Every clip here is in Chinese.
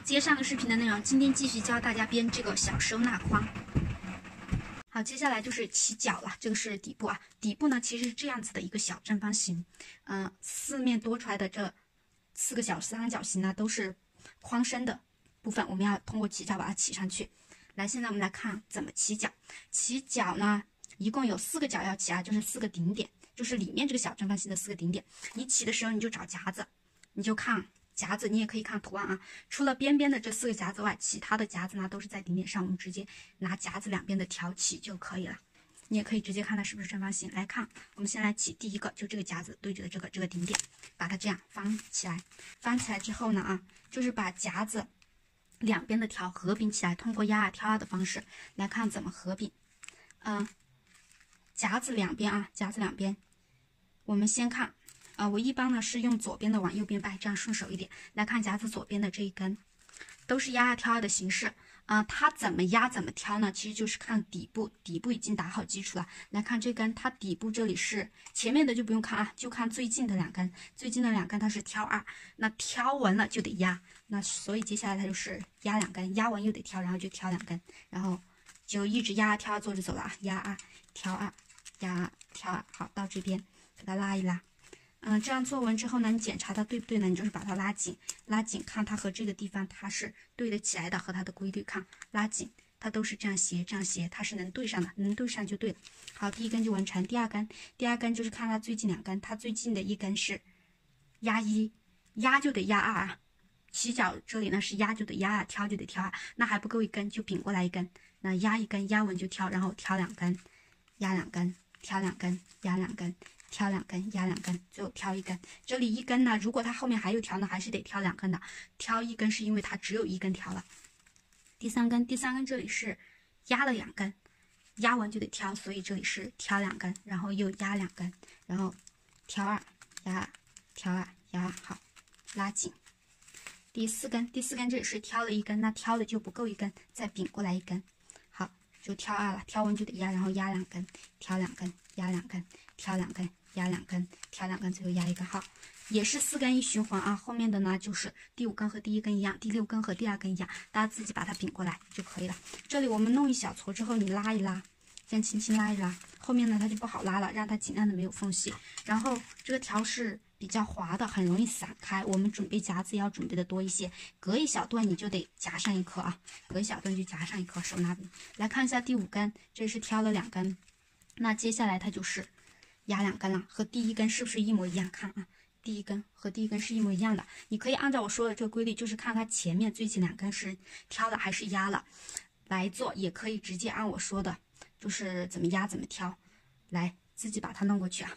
接上个视频的内容，今天继续教大家编这个小收纳框。好，接下来就是起角了，这个是底部啊。底部呢其实是这样子的一个小正方形，四面多出来的这4个三个角形呢都是框身的部分，我们要通过起角把它起上去。来，现在我们来看怎么起角。起角呢一共有4个角要起啊，就是4个顶点，就是里面这个小正方形的4个顶点。你起的时候你就找夹子，你就看夹子，你也可以看图案啊。除了边边的这4个夹子外，其他的夹子呢都是在顶点上，我们直接拿夹子两边的挑起就可以了。你也可以直接看它是不是正方形。来看，我们先来起第一个，就这个夹子对着的这个顶点，把它这样翻起来。翻起来之后呢就是把夹子两边的条合并起来，通过压啊挑啊的方式来看怎么合并。夹子两边夹子两边，我们先看我一般呢是用左边的往右边掰，这样顺手一点。来看夹子左边的这一根，都是压啊挑啊的形式它怎么压怎么挑呢？其实就是看底部，底部已经打好基础了。来看这根，它底部这里是前面的就不用看就看最近的2根，最近的2根它是挑2，那挑完了就得压，那所以接下来它就是压2根，压完又得挑，然后就挑2根，然后就一直压挑做着走了压2挑2压挑2。好，到这边给它拉一拉。这样做完之后呢，你检查它对不对呢？你就是把它拉紧，拉紧，看它和这个地方它是对得起来的，和它的规律看，拉紧，它都是这样斜，这样斜，它是能对上的，能对上就对了。好，第一根就完成。第二根就是看它最近2根，它最近的一根是压1，压就得压2起角这里呢是压就得压挑就得挑那还不够一根就并过来一根，那压1根，压完就挑，然后挑2根，压2根，挑2根，压2根。挑2根，压2根，最后挑1根。这里1根呢，如果它后面还有条呢，还是得挑2根的。挑1根是因为它只有1根条了。第三根这里是压了2根，压完就得挑，所以这里是挑2根，然后又压2根，然后挑2，压，挑2，压，好，拉紧。第四根这里是挑了1根，那挑的就不够1根，再并过来1根。好，就挑2了，挑完就得压，然后压2根，挑2根，压2根，挑2根，压2根，挑2根，最后压1根。好，也是4根一循环后面的呢就是第5根和第1根一样，第6根和第2根一样，大家自己把它并过来就可以了。这里我们弄一小撮之后，你拉一拉，这样轻轻拉一拉，后面呢它就不好拉了，让它尽量的没有缝隙。然后这个条是比较滑的，很容易散开，我们准备夹子要准备的多一些，隔一小段你就得夹上一颗隔一小段就夹上一颗手拿笔。来看一下第5根，这是挑了2根，那接下来它就是压2根了，和第1根是不是一模一样？看第1根和第1根是一模一样的。你可以按照我说的这个规律，就是看它前面最近2根是挑了还是压了来做，也可以直接按我说的，就是怎么压怎么挑，来自己把它弄过去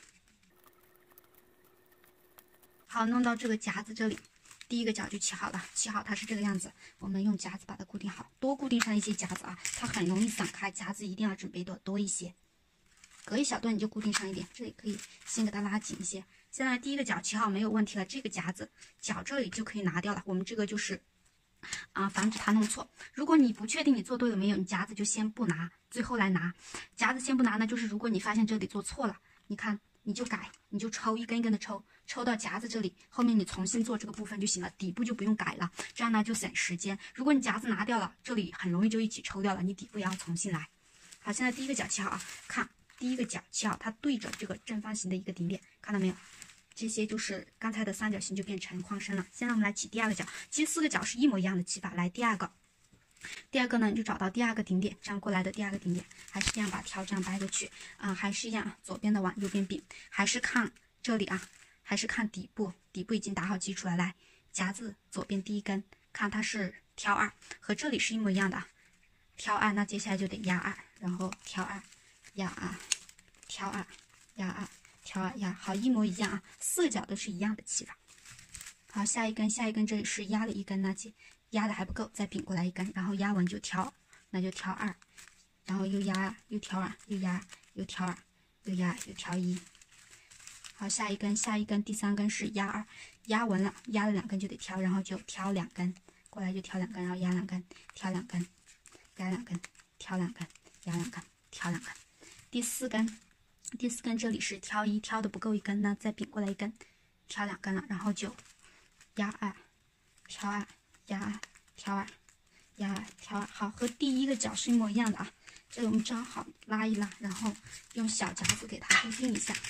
好，弄到这个夹子这里，第一个角就起好了，起好它是这个样子，我们用夹子把它固定好，多固定上一些夹子它很容易散开，夹子一定要准备多一些。隔一小段你就固定上一点，这里可以先给它拉紧一些。现在第一个角起好没有问题了，这个夹子角这里就可以拿掉了。我们这个就是防止它弄错。如果你不确定你做对了没有，你夹子就先不拿，最后来拿。夹子先不拿呢，就是如果你发现这里做错了，你看你就改，你就抽一根一根的抽到夹子这里，后面你重新做这个部分就行了，底部就不用改了，这样呢就省时间。如果你夹子拿掉了，这里很容易就一起抽掉了，你底部也要重新来。好，现在第一个角起好看。第一个角起好，它对着这个正方形的一个顶点，看到没有？这些就是刚才的三角形就变成框身了。现在我们来起第2个角，其实4个角是一模一样的起法。来，第二个呢，你就找到第2个顶点，这样过来的第2个顶点，还是这样把条这样掰过去还是一样，左边的往右边并，还是看这里还是看底部，底部已经打好基础了。来，夹子左边第1根，看它是挑2，和这里是一模一样的挑2，那接下来就得压2，然后挑2。压挑2，压挑2，压，好，一模一样4个角都是一样的起法。好，下一根这里是压了1根，那压的还不够，再并过来1根，然后压完就挑，那就挑2，然后又压又挑2，又压又挑2，又压又挑1。好，下一根第3根是压2，压完了，压了2根就得挑，然后就挑2根，过来就挑2根，然后压2根，挑2根，压2根，挑2根，压2根，挑2根。第4根这里是挑1，挑的不够1根呢，再并过来1根，挑2根了，然后就压2，挑2，压2， 挑啊，压啊，挑啊，好，和第一个角是一模一样的啊。这里我们正好拉一拉，然后用小夹子给它固定一下。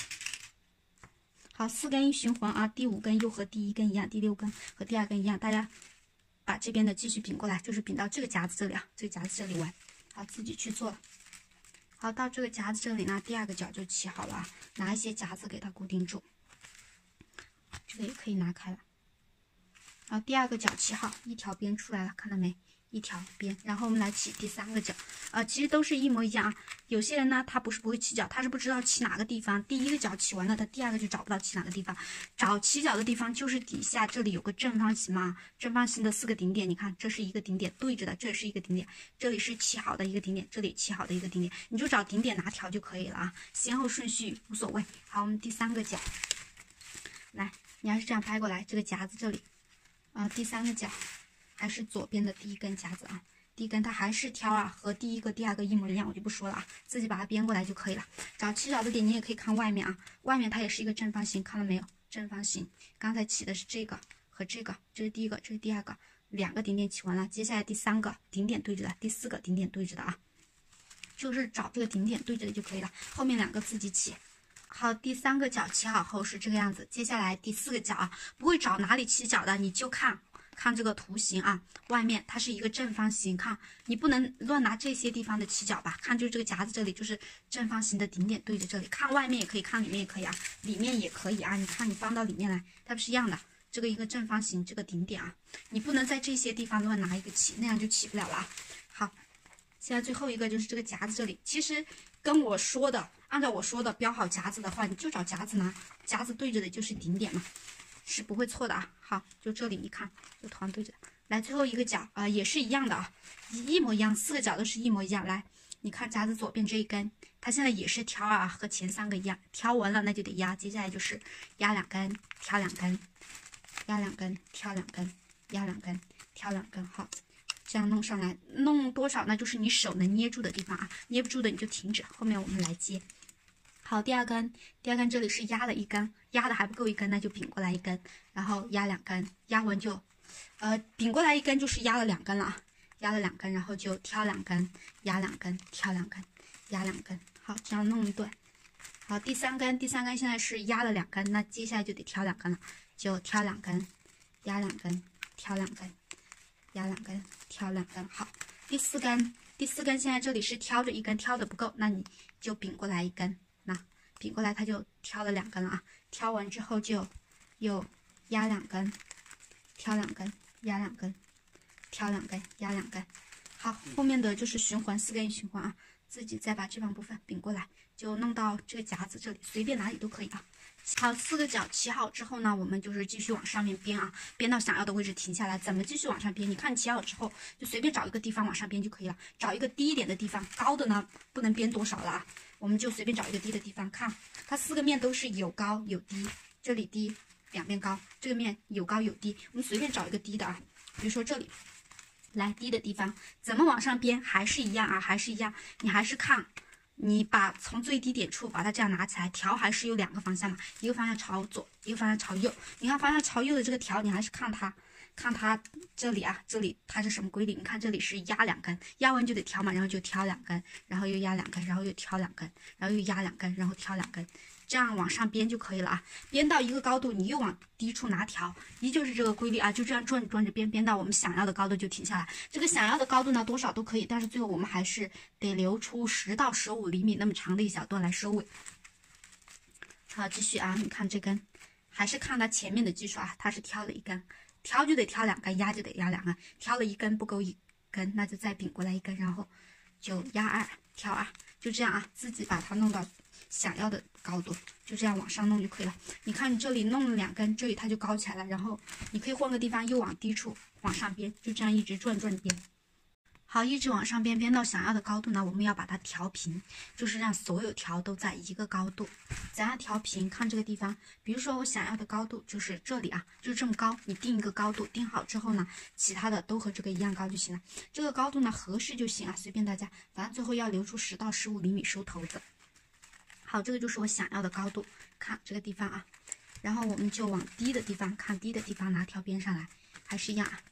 好，4根一循环啊，第5根又和第1根一样，第6根和第2根一样，大家把这边的继续柄过来，就是柄到这个夹子这里啊，这个夹子这里完。好，自己去做了。好，到这个夹子这里呢，第2个角就起好了啊，拿一些夹子给它固定住。这个也可以拿开了。好，第2个角起好，一条边出来了，看到没？一条边，然后我们来起第3个角，其实都是一模一样啊。有些人呢，他不会起角，他是不知道起哪个地方。第1个角起完了，他第2个就找不到起哪个地方。找起角的地方就是底下这里有个正方形嘛，正方形的4个顶点，你看这是一个顶点对着的，这是一个顶点，这里是起好的一个顶点，这里起好的一个顶点，你就找顶点拿条就可以了啊，先后顺序无所谓。好，我们第3个角，来，你还是这样拍过来，这个夹子这里第3个角。还是左边的第1根夹子啊，第1根它还是挑啊，和第1个、第2个一模一样，我就不说了啊，自己把它编过来就可以了。找起角的点，你也可以看外面啊，外面它也是一个正方形，看到没有？正方形，刚才起的是这个和这个，这是第1个，这是第2个，2个顶点起完了，接下来第3个顶点对着的，第4个顶点对着的啊，就是找这个顶点对着的就可以了，后面2个自己起。好，第3个角起好后是这个样子，接下来第4个角啊，不会找哪里起角的，你就看这个图形啊，外面它是一个正方形，看你不能乱拿这些地方的起角吧，看就是这个夹子这里就是正方形的顶点对着这里，看外面也可以，看里面也可以啊，里面也可以啊，你看你放到里面来，它不是一样的，这个一个正方形这个顶点啊，你不能在这些地方乱拿一个起，那样就起不了了。好，现在最后一个就是这个夹子这里，其实跟我说的，按照我说的标好夹子的话，你就找夹子拿，夹子对着的就是顶点嘛。是不会错的啊。好，就这里你看，就同样对着。来，最后一个角啊，也是一样的啊，一模一样，4个角都是一模一样。来，你看夹子左边这一根，它现在也是挑啊，和前3个一样，挑完了那就得压，接下来就是压2根，挑2根，压2根，挑2根，压2根，挑2根。好，这样弄上来，弄多少那就是你手能捏住的地方啊，捏不住的你就停止。后面我们来接。好，第2根这里是压了1根，压的还不够1根，那就柄过来1根，然后压2根，压完就，柄过来1根就是压了2根了啊，压了2根，然后就挑2根，压2根，挑2根，压2根。好，这样弄一对。好，第3根现在是压了2根，那接下来就得挑2根了，就挑2根，压2根，挑2根，压2根，挑2根。好，第4根现在这里是挑着1根，挑的不够，那你就柄过来1根。柄过来它就挑了2根了啊，挑完之后就又压2根，挑2根，压2根，挑2根，压2根。好，后面的就是循环4根一循环啊，自己再把这半部分柄过来，就弄到这个夹子这里，随便哪里都可以啊。好，4个角起好之后呢，我们就是继续往上面编啊，编到想要的位置停下来。怎么继续往上编？你看起好之后，就随便找一个地方往上编就可以了。找一个低一点的地方，高的呢不能编多少了啊，我们就随便找一个低的地方。看，它4个面都是有高有低，这里低，两边高，这个面有高有低，我们随便找一个低的啊，比如说这里。来低的地方怎么往上编？还是一样啊，还是一样，你还是看。你把从最低点处把它这样拿起来，条还是有2个方向嘛，一个方向朝左，一个方向朝右。你看方向朝右的这个条，你还是看它这里啊，这里它是什么规律？你看这里是压2根，压完就得挑嘛，然后就挑2根，然后又压2根，然后又挑2根，然后又压2根，然后挑2根，这样往上编就可以了啊。编到一个高度，你又往低处拿条，依旧是这个规律啊，就这样转着编，编到我们想要的高度就停下来。这个想要的高度呢，多少都可以，但是最后我们还是得留出10到15厘米那么长的一小段来收尾。好，继续啊，你看这根，还是看它前面的基础啊，它是挑了1根，挑就得挑2根，压就得压2根，挑了1根不够1根，那就再柄过来1根，然后就压2，挑2，就这样啊，自己把它弄到想要的高度，就这样往上弄就可以了。你看你这里弄了2根，这里它就高起来了，然后你可以换个地方又往低处往上编，就这样一直转编。好，一直往上编，编到想要的高度呢，我们要把它调平，就是让所有条都在一个高度。怎样调平？看这个地方，比如说我想要的高度就是这里啊，就是这么高，你定一个高度，定好之后呢，其他的都和这个一样高就行了。这个高度呢合适就行啊，随便大家，反正最后要留出10到15厘米收头子。好，这个就是我想要的高度，看这个地方啊，然后我们就往低的地方看，低的地方拿条边上来，还是一样啊，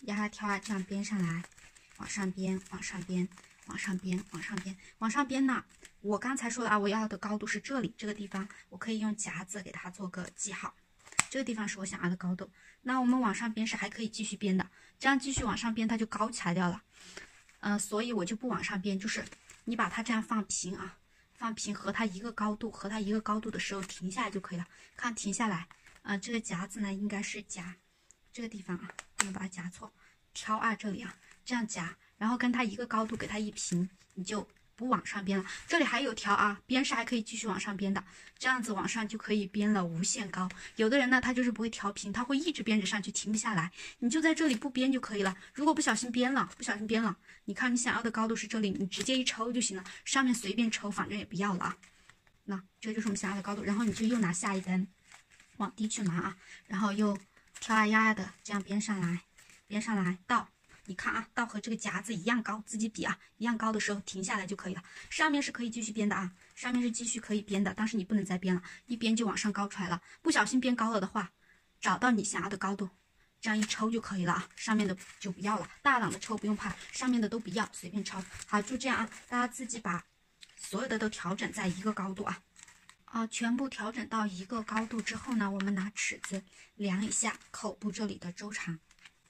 压压挑啊，这样编上来，往上编，往上编，往上编，往上编，往上编呢。我刚才说了啊，我要的高度是这里这个地方，我可以用夹子给它做个记号。这个地方是我想要的高度。那我们往上编是还可以继续编的，这样继续往上编它就高起来掉了。所以我就不往上编，就是你把它这样放平啊，放平和它一个高度，和它一个高度的时候停下来就可以了。看停下来，这个夹子呢应该是夹这个地方啊，不能把它夹错，挑啊这里啊，这样夹，然后跟它一个高度给它一平，你就不往上编了。这里还有条啊，边是还可以继续往上编的，这样子往上就可以编了无限高。有的人呢他就是不会调平，他会一直编着上去停不下来，你就在这里不编就可以了。如果不小心编了，你看你想要的高度是这里，你直接一抽就行了，上面随便抽，反正也不要了啊。那这就是我们想要的高度，然后你就又拿下一根往低去拿啊，然后又挑啊压的这样编上来，编上来到。你看啊，到和这个夹子一样高，自己比啊，一样高的时候停下来就可以了。上面是可以继续编的啊，上面是继续可以编的，但是你不能再编了，一编就往上高出来了。不小心编高了的话，找到你想要的高度，这样一抽就可以了啊。上面的就不要了，大档的抽不用怕，上面的都不要，随便抽。好，就这样啊，大家自己把所有的都调整在一个高度啊。全部调整到一个高度之后呢，我们拿尺子量一下口部这里的周长。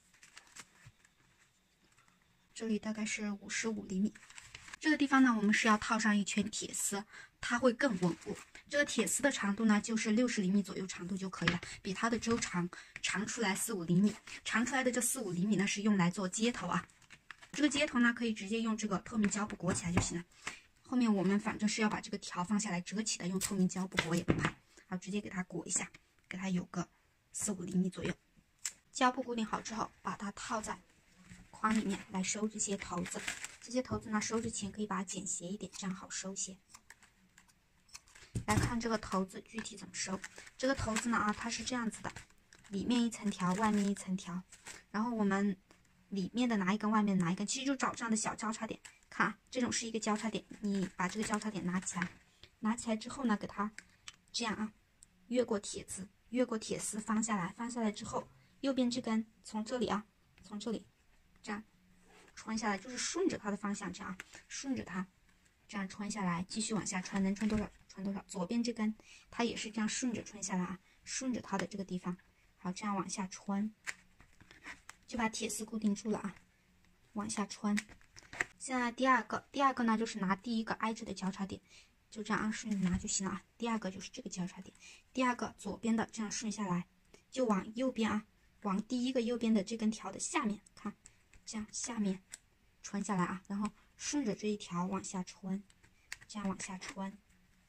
这里大概是55厘米，这个地方呢，我们是要套上一圈铁丝，它会更稳固。这个铁丝的长度呢，就是60厘米左右长度就可以了，比它的周长长出来4、5厘米。长出来的这4、5厘米呢，是用来做接头啊。这个接头呢，可以直接用这个透明胶布裹起来就行了。后面我们反正是要把这个条放下来折起的，用透明胶布裹也不怕。好，直接给它裹一下，给它有个4、5厘米左右。胶布固定好之后，把它套在框里面来收这些头子，这些头子呢收之前可以把它剪斜一点，这样好收些。来看这个头子具体怎么收。这个头子呢它是这样子的，里面一层条，外面一层条，然后我们里面的拿一根，外面拿一根，其实就找这样的小交叉点。看啊，这种是一个交叉点，你把这个交叉点拿起来，拿起来之后呢，给它这样啊，越过铁丝放下来，放下来之后，右边这根从这里啊，从这里。这样穿下来，就是顺着它的方向，这样顺着它这样穿下来，继续往下穿，能穿多少穿多少。左边这根它也是这样顺着穿下来啊，顺着它的这个地方，好，这样往下穿，就把铁丝固定住了啊，往下穿。现在第二个呢，就是拿第一个挨着的交叉点，就这样啊顺着拿就行了啊。第二个就是这个交叉点，第二个左边的这样顺下来，就往右边啊，往第一个右边的这根条的下面看。这样下面穿下来啊，然后顺着这一条往下穿，这样往下穿，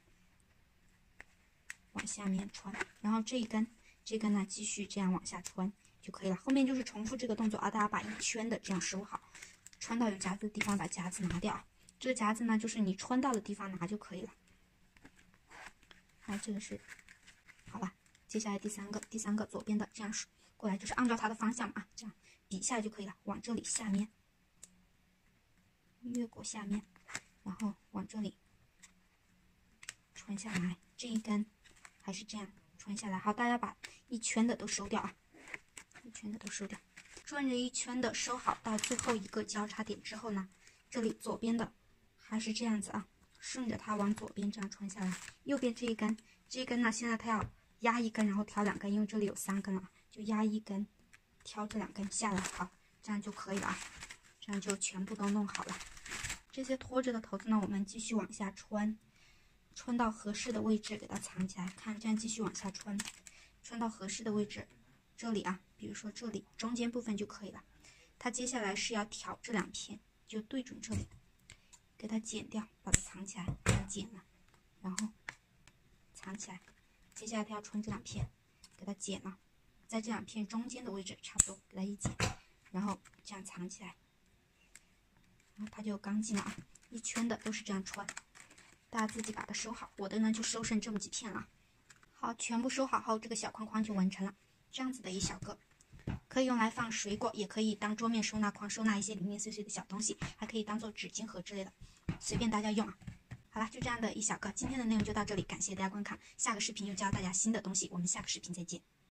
往下面穿，然后这根呢继续这样往下穿就可以了。后面就是重复这个动作啊，大家把一圈的这样收好，穿到有夹子的地方把夹子拿掉啊。这个夹子呢，就是你穿到的地方拿就可以了。好，这个是好了。接下来第三个左边的这样过来，就是按照它的方向啊，这样。比下来就可以了，往这里下面越过下面，然后往这里穿下来，这一根还是这样穿下来。好，大家把一圈的都收掉啊，一圈的都收掉。顺着一圈的收好，到最后一个交叉点之后呢，这里左边的还是这样子啊，顺着它往左边这样穿下来。右边这一根呢，现在它要压一根，然后挑2根，因为这里有3根了，就压一根。挑这2根下来，好，这样就可以了啊，这样就全部都弄好了。这些拖着的头子呢，我们继续往下穿，穿到合适的位置给它藏起来。看，这样继续往下穿，穿到合适的位置，这里啊，比如说这里中间部分就可以了。它接下来是要挑这2片，就对准这里，给它剪掉，把它藏起来，把它剪了，然后藏起来。接下来它要穿这2片，给它剪了。在这2片中间的位置差不多给它一剪，然后这样藏起来，然后它就刚劲了啊。一圈的都是这样穿，大家自己把它收好。我的呢就收剩这么几片了。好，全部收好后，这个小框框就完成了。这样子的一小个，可以用来放水果，也可以当桌面收纳框，收纳一些零零碎碎的小东西，还可以当做纸巾盒之类的，随便大家用啊。好了，就这样的一小个，今天的内容就到这里，感谢大家观看。下个视频又教大家新的东西，我们下个视频再见。